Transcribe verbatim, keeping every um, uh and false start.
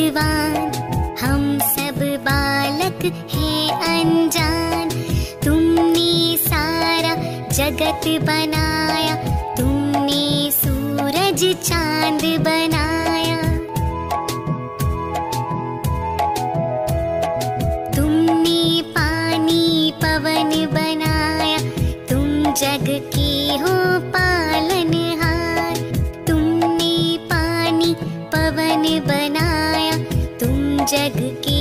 भगवान, हम सब बालक हैं अनजान। तुमने सारा जगत बनाया, तुमने सूरज चांद बनाया। तुमने पानी पवन बनाया, तुम जग के हो पालनहार। तुमने पानी पवन बनाया, तुम जग के